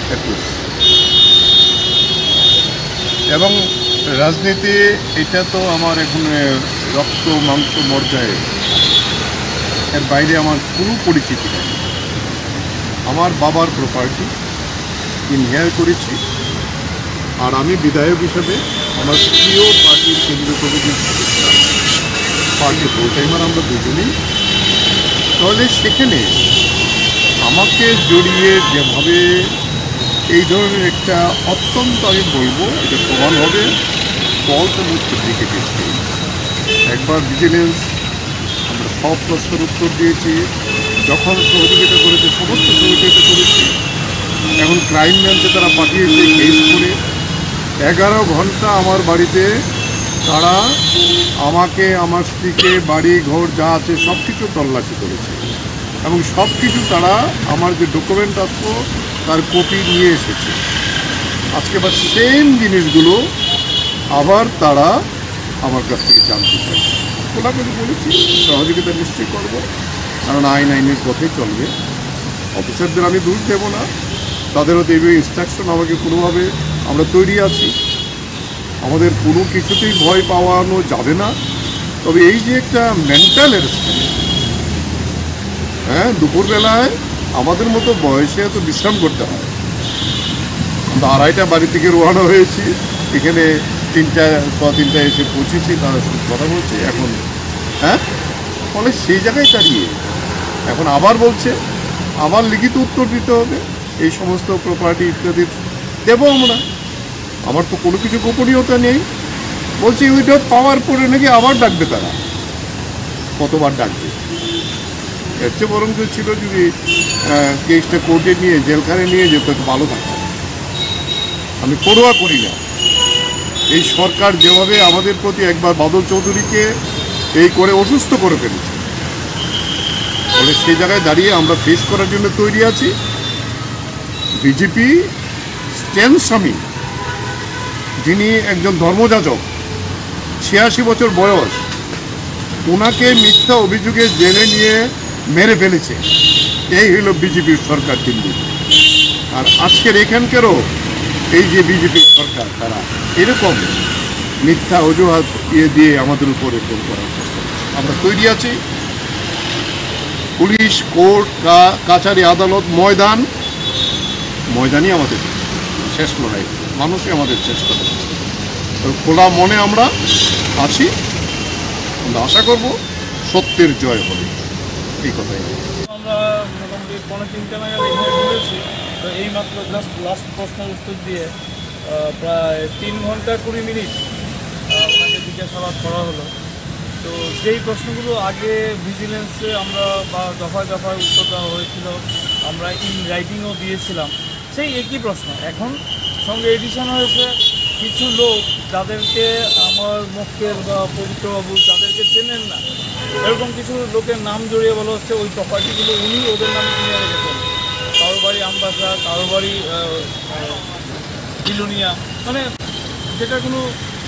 21 এবং রাজনীতি এটা তো আমার এখন রক্ত মাংস মর্যায়ে, এর বাইরে আমার কোনো পরিচিতি নেই। আমার বাবার প্রপার্টি ইনহেয়ার করেছি, আর আমি বিধায়ক হিসেবে আমার প্রিয় পার্টির কেন্দ্রীয় কমিটির সদস্য, পার্টির ফুল টাইমার আমরা দুজনেই। তাহলে সেখানে আমাকে জড়িয়ে যেভাবে এই ধরনের একটা অত্যন্ত, আমি বলবো এটা প্রমাণ হবে ফলস এবং ডুপ্লিকেটেড। একবার ভিজিলেন্স আমরা সব প্রশ্নের উত্তর দিয়েছি, যখন সহযোগিতা করেছে সমস্ত সহযোগিতা করেছি। এখন ক্রাইম ব্রাঞ্চে তারা পাঠিয়েছে কেস করে 11 ঘন্টা আমার বাড়িতে তারা আমাকে, আমার স্ত্রীকে, বাড়ি ঘর যা আছে সব কিছু তল্লাশি করেছে এবং সব কিছু তারা আমার যে ডকুমেন্ট আসতো তার কপি নিয়ে এসেছে। আজকে আবার সেম জিনিসগুলো আবার তারা আমার কাছ থেকে জানতে চায়। খোলা করে বলেছি সহযোগিতা নিশ্চয়ই করবো, কারণ আইনের পথে চলবে। অফিসারদের আমি দোষ দেব না, তাদেরও দেবে ইনস্ট্রাকশন আমাকে কোনোভাবে। আমরা তৈরি আছি, আমাদের কোনো কিছুতেই ভয় পাওয়ানো যাবে না। তবে এই যে একটা মেন্টাল হ্যারাসমেন্ট, দুপুরবেলায় আমাদের মতো বয়সে এত বিশ্রাম করতে হয়। আমরা 2:30টা বাড়ি থেকে রওনা হয়েছি, এখানে 3টা এসে পৌঁছেছি, তারা শুধু কথা বলছে এখন। ফলে সেই জায়গায় দাঁড়িয়ে এখন আবার বলছে আবার লিখিত উত্তর দিতে হবে, এই সমস্ত প্রপার্টি ইত্যাদি দেবো আমরা। আমার তো কোনো কিছু গোপনীয়তা নেই। বলছি ওইটা পাওয়ার পরে নাকি আবার ডাকবে তারা, কতবার ডাকবে। এর চেয়ে বরং ছিল যদি কেসটা কোর্টে নিয়ে জেলখানে নিয়ে যেত একটু ভালো থাকতো। আমি পড়ুয়া করি না। এই সরকার যেভাবে আমাদের প্রতি একবার বাদল চৌধুরীকে এই করে অসুস্থ করে ফেলেছে, ফলে সেই জায়গায় দাঁড়িয়ে আমরা ফেস করার জন্য তৈরি আছি। বিজেপি স্ট্যান স্বামী, যিনি একজন ধর্মযাজক, 86 বছর বয়স, ওনাকে মিথ্যা অভিযোগে জেলে নিয়ে মেরে ফেলেছে। এই হলো বিজেপির সরকার দিল্লি। আর আজকের এখানকারও এই যে বিজেপির সরকার, তারা এরকম মিথ্যা অজুহাত দিয়ে আমাদের উপরে ফোন করার চেষ্টা করছে। আমরা তৈরি আছি। পুলিশ, কোর্ট, কাছারি, আদালত, ময়দানই আমাদের শেষ লড়াই, মানুষই আমাদের শেষ কথা। খোলা মনে আমরা আছি, আমরা আশা করব সত্যের জয় হবে, এই কথাই। আমরা মোটামুটি 2:45 নাগাদ এখানে ঢুকেছি। তো এইমাত্র জাস্ট লাস্ট প্রশ্নের উত্তর দিয়ে প্রায় 3 ঘন্টা 20 মিনিট ওনাকে জিজ্ঞাসাবাদ করা হলো। তো সেই প্রশ্নগুলো আগে ভিজিলেন্সে আমরা বা দফায় দফায় উত্তর দেওয়া হয়েছিল, আমরা ইন রাইটিংও দিয়েছিলাম সেই একই প্রশ্ন। এখন সঙ্গে এডিশন হয়েছে কিছু লোক যাদেরকে আমার মুখের বা পবিত্রবাবু যাদেরকে চেনেন না, এরকম কিছু লোকের নাম জড়িয়ে বলা হচ্ছে ওই প্রপার্টিগুলো উনি ওদের নামে কিনে রেখেছেন। কারোর বাড়ি আমবাসা, কারোর বাড়ি বিলোনিয়া, মানে যেটা কোনো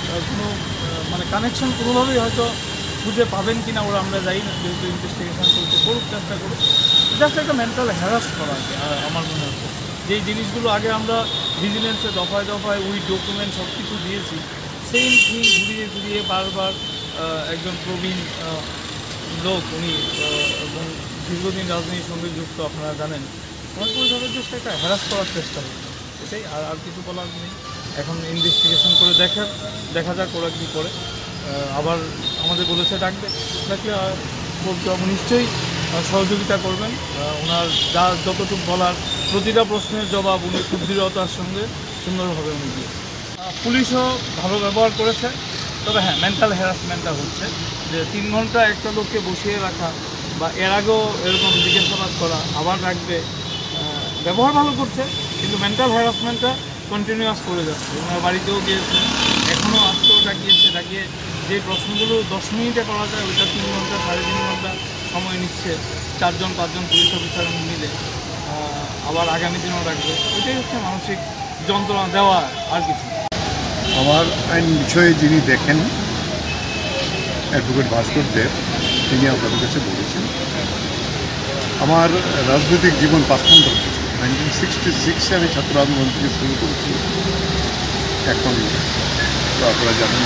মানে কানেকশন কোনোভাবেই হয়তো খুঁজে পাবেন কিনা ওরা আমরা যাই না, যেহেতু ইনভেস্টিগেশন করতে করুক, চেষ্টা করুক। জাস্ট একটা মেন্টাল হ্যারাস করা আর কি আমার মনে হচ্ছে। যেই জিনিসগুলো আগে আমরা ভিজিলেন্সে দফায় দফায় ওই ডকুমেন্ট সব কিছু দিয়েছি, সেম থিং ঘুরিয়ে ঘুরিয়ে বারবার একজন প্রবীণ লোক, উনি এবং দীর্ঘদিন রাজনীতির সঙ্গে যুক্ত, আপনারা জানেন, ওনাকে ওইভাবে জাস্ট একটা হ্যারাস করার চেষ্টা হচ্ছে, এটাই। আর কিছু বলার নেই। এখন ইনভেস্টিগেশন করে দেখা যাক ওরা কী করে। আবার আমাদের বলেছে ডাকলে বলতে নিশ্চয়ই সহযোগিতা করবেন। ওনার যতটুকু বলার প্রতিটা প্রশ্নের জবাব উনি খুব দৃঢ়তার সঙ্গে সুন্দরভাবে উনি দিয়ে। পুলিশও ভালো ব্যবহার করেছে। তবে হ্যাঁ, মেন্টাল হ্যারাসমেন্টটা হচ্ছে যে 3 ঘন্টা একটা লোককে বসিয়ে রাখা বা এর আগেও এরকম জিজ্ঞাসাবাদ করা, আবার রাখবে, ব্যবহার ভালো করছে, কিন্তু মেন্টাল হ্যারাসমেন্টটা কন্টিনিউয়াস করে যাচ্ছে। ওনার বাড়িতেও গিয়েছে, এখনও আজকেও ডাকিয়ে যে প্রশ্নগুলো 10 মিনিটে করা যায় ওইটা 3 ঘন্টা 3.5 ঘন্টা সময় নিচ্ছে 4-5জন পুলিশ অফিসার মিলে। আবার আগামী দিনও রাখবে। ওইটাই হচ্ছে মানসিক যন্ত্রণা দেওয়া, আর কিছু। আমার আইন বিষয়ে যিনি দেখেন অ্যাডভোকেট ভাস্কর দেব, তিনি আপনাদের কাছে বলেছেন আমার রাজনৈতিক জীবন 5 ঘন্টা। 1966 আমি ছাত্র আন্দোলন থেকে শুরু করেছি। এখন তো আপনারা জানেন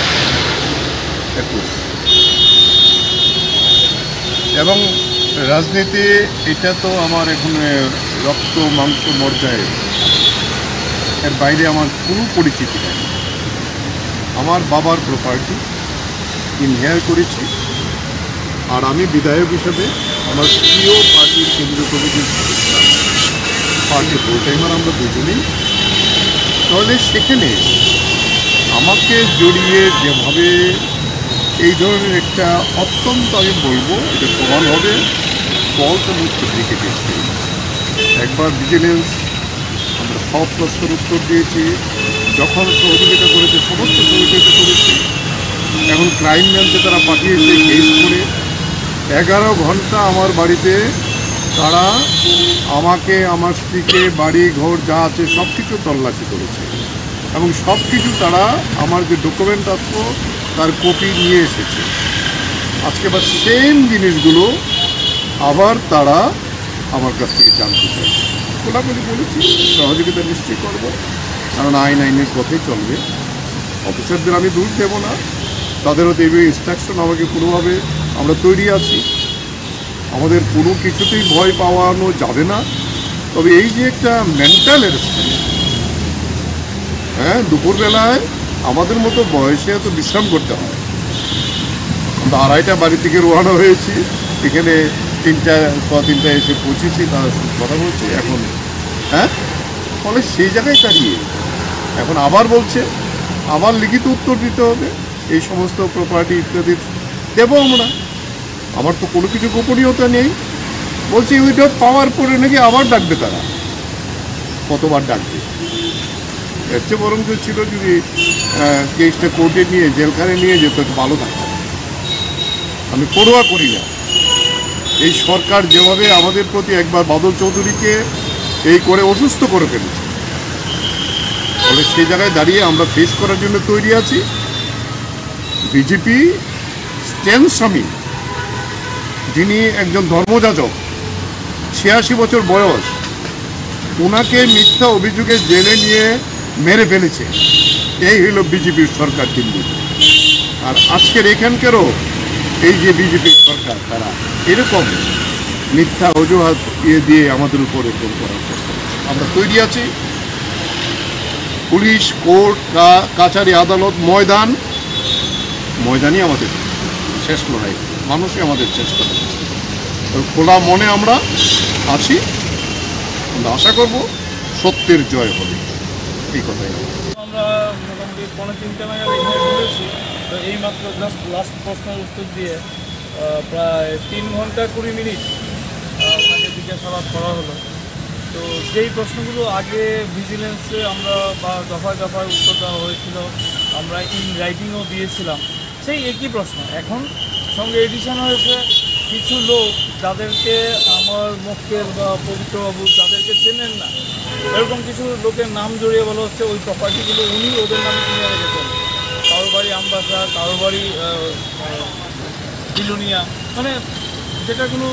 2021 এবং রাজনীতি এটা তো আমার এখন রক্ত মাংস মর্যায়ে, এর বাইরে আমার কোনো পরিচিতি নেই। আমার বাবার প্রপার্টি ইনহেয়ার করেছি, আর আমি বিধায়ক হিসেবে আমার প্রিয় পার্টির কেন্দ্রীয় কমিটির পার্টি ফুল টাইমার আমরা দুজনেই। তাহলে সেখানে আমাকে জড়িয়ে যেভাবে এই ধরনের একটা অত্যন্ত, আমি বলবো এটা প্রমাণ হবে ফলস এবং ফেব্রিকেটেড। একবার ভিজিলেন্স আমরা সব প্রশ্নের উত্তর দিয়েছি, যখন সহযোগিতা করেছে সমস্ত সহযোগিতা করেছি। এখন ক্রাইম ব্রাঞ্চে তারা পাঠিয়েছে কেস করে 11 ঘন্টা আমার বাড়িতে তারা আমাকে, আমার স্ত্রীকে, বাড়ি ঘর যা আছে সব কিছু তল্লাশি করেছে এবং সব কিছু তারা আমার যে ডকুমেন্ট আছে তার কপি নিয়ে এসেছে। আজকে আবার সেম জিনিসগুলো আবার তারা আমার কাছ থেকে জানতে চাইছে। খোলাখুলি বলেছি সহযোগিতা নিশ্চয়ই করবো, কারণ আইনের পথে চলবে। অফিসারদের আমি দূর দেব না, তাদেরও দেবে ইনস্ট্রাকশন আমাকে কোনোভাবে। আমরা তৈরি আছি, আমাদের কোনো কিছুতেই ভয় পাওয়ানো যাবে না। তবে এই যে একটা মেন্টাল হ্যারাসমেন্ট, হ্যাঁ, দুপুরবেলায় আমাদের মতো বয়সে এত বিশ্রাম করতে হয়। আমরা 2:30 বাড়ি থেকে রওনা হয়েছি, এখানে 3টা এসে পৌঁছেছি, তার কথা বলছি এখন। হ্যাঁ, ফলে সেই জায়গায় দাঁড়িয়ে এখন আবার বলছে আবার লিখিত উত্তর দিতে হবে, এই সমস্ত প্রপার্টি ইত্যাদি দেবো আমরা। আমার তো কোনো কিছু গোপনীয়তা নেই। বলছি উইথড্র পাওয়ার পরে নাকি আবার ডাকবে তারা, কতবার ডাকবে। এর চেয়ে বরং ছিল যদি কেসটা কোর্টে নিয়ে জেলখানে নিয়ে যেত, একটু ভালো থাকতো। আমি পরোয়া করি না। এই সরকার যেভাবে আমাদের প্রতি একবার বাদল চৌধুরীকে এই করে অসুস্থ করে ফেলেছে, ফলে সেই জায়গায় দাঁড়িয়ে আমরা ফেস করার জন্য তৈরি আছি। বিজেপি স্ট্যান স্বামী, যিনি একজন ধর্মযাজক, 86 বছর বয়স, ওনাকে মিথ্যা অভিযোগে জেলে নিয়ে মেরে ফেলেছে। এই হইল বিজেপির সরকার দিল্লি। আর আজকের এখানকারও এই যে বিজেপির সরকার, তারা এরকম মিথ্যা অজুহাত দিয়ে আমাদের উপর এরকম করার চেষ্টা করছে। আমরা তৈরি আছি। পুলিশ, কোর্ট, কাছারি, আদালত, ময়দানই আমাদের শেষ লড়াই, মানুষই আমাদের চেষ্টা করছে। খোলা মনে আমরা আছি, আমরা আশা করব সত্যের জয় হবে, এই কথাই। আমরা মোটামুটি 3:45 নাগাদ এখানে ঢুকেছি। তো এইমাত্র জাস্ট লাস্ট প্রশ্নের উত্তর দিয়ে প্রায় 3 ঘন্টা 20 মিনিট ওনাকে জিজ্ঞাসাবাদ করা হলো। তো যেই প্রশ্নগুলো আগে ভিজিলেন্সে আমরা বা দফায় দফায় উত্তর দেওয়া হয়েছিল, আমরা ইন রাইটিংও দিয়েছিলাম, সেই একই প্রশ্ন। এখন সঙ্গে এডিশন হয়েছে কিছু লোক যাদেরকে আমার মক্কেল বা পবিত্রবাবু যাদেরকে চেনেন না, এরকম কিছু লোকের নাম জড়িয়ে বলা হচ্ছে ওই প্রপার্টিগুলো উনি ওদের নামে কিনে রেখেছেন। কারোর বাড়ি আমবাসা, কারোর বাড়ি বিলুনিয়া, মানে যেটা কোনো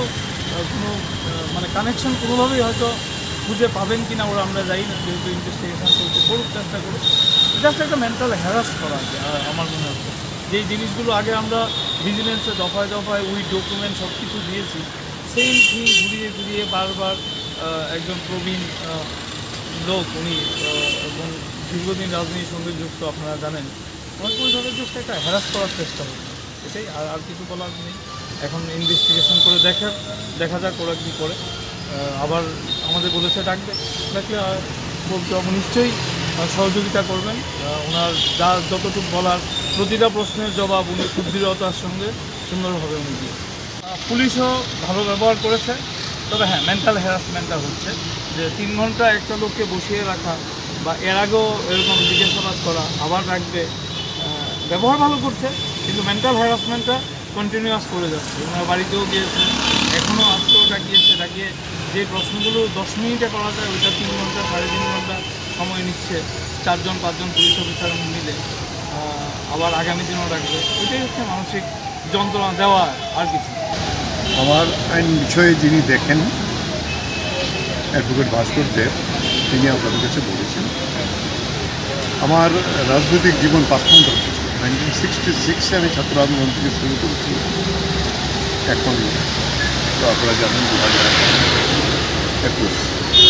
মানে কানেকশন কোনোভাবেই হয়তো খুঁজে পাবেন কি না ওরা আমরা যাই না, যেহেতু ইনভেস্টিগেশন করতে করুক, চেষ্টা করুক। জাস্ট একটা মেন্টাল হ্যারাস করা আর কি আমার মনে হচ্ছে। যেই জিনিসগুলো আগে আমরা ভিজিলেন্সে দফায় দফায় ওই ডকুমেন্ট সব কিছু দিয়েছি, সেই থিং ঘুরিয়ে ঘুরিয়ে বারবার একজন প্রবীণ লোক, উনি এবং দীর্ঘদিন রাজনীতির সঙ্গে যুক্ত, আপনারা জানেন, ওনাকে ওইভাবে জাস্ট একটা হ্যারাস করার চেষ্টা হচ্ছে। এটাই, আর কিছু বলার নেই। এখন ইনভেস্টিগেশন করে দেখা যাক ওরা কী করে। আবার আমাদের বলেছে ডাকলে বলতে হবে, নিশ্চয়ই সহযোগিতা করবেন। ওনার যতটুকু বলার প্রতিটা প্রশ্নের জবাব উনি খুব দৃঢ়তার সঙ্গে সুন্দরভাবে উনি দিয়ে। পুলিশও ভালো ব্যবহার করেছে, তবে হ্যাঁ, মেন্টাল হ্যারাসমেন্টটা হচ্ছে যে 3 ঘন্টা একটা লোককে বসিয়ে রাখা বা এর আগেও এরকম জিজ্ঞাসাবাদ করা, আবার রাখবে। ব্যবহার ভালো করছে, কিন্তু মেন্টাল হ্যারাসমেন্টটা কন্টিনিউয়াস করে যাচ্ছে। ওনার বাড়িতেও গিয়েছে, এখনও আজকেও ডাকিয়ে যে প্রশ্নগুলো 10 মিনিটে করা যায় ওইটা 3 ঘন্টা 3.5 ঘন্টা সময় নিচ্ছে 4-5 পুলিশ অফিসার মিলে। আবার আগামী দিনও রাখবে। ওইটাই হচ্ছে মানসিক যন্ত্রণা দেওয়া, আর কিছু। আমার আইন বিষয়ে যিনি দেখেন অ্যাডভোকেট ভাস্কর দেব, তিনি আপনাদের কাছে বলেছেন আমার রাজনৈতিক জীবন 55 বছর। 1966 আমি ছাত্র আন্দোলন থেকে শুরু করেছি, এখন তো আপনারা জানেন 2021,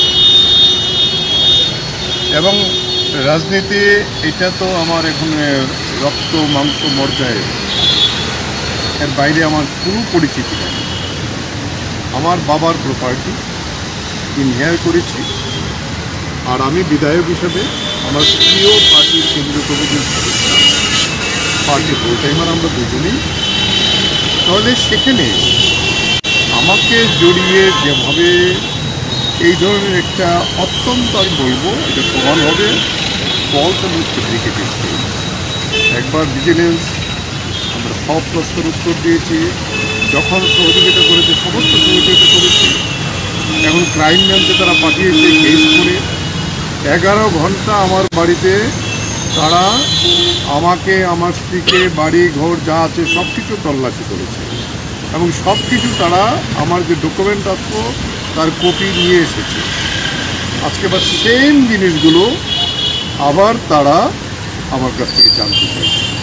এবং রাজনীতি এটা তো আমার এখন রক্ত মাংস মর্যায়ে, এর বাইরে আমার কোনো পরিচিতি নেই। আমার বাবার প্রপার্টি ইনহেয়ার করেছি, আর আমি বিধায়ক হিসেবে আমার প্রিয় পার্টির কেন্দ্রীয় কমিটির সদস্য, পার্টি ফুল টাইমার আমরা দুজনেই। তাহলে সেখানে আমাকে জড়িয়ে যেভাবে এই ধরনের একটা অত্যন্ত, আমি বলবো এটা প্রমাণ হবে ফলস এবং ফেব্রিকেটেড। একবার ভিজিলেন্স আমরা সব প্রশ্নের উত্তর দিয়েছি, যখন সহযোগিতা করেছে সমস্ত সহযোগিতা করেছি। এখন ক্রাইম ব্রাঞ্চে তারা পাঠিয়েছে কেস করে 11 ঘন্টা আমার বাড়িতে তারা আমাকে, আমার স্ত্রীকে, বাড়ি ঘর যা আছে সব কিছু তল্লাশি করেছে, এবং সব কিছু তারা আমার যে ডকুমেন্ট আসতো তার কপি নিয়ে এসেছে। আজকে বা সেম জিনিসগুলো আবার তারা আমার কাছ থেকে জানতে চাইছে।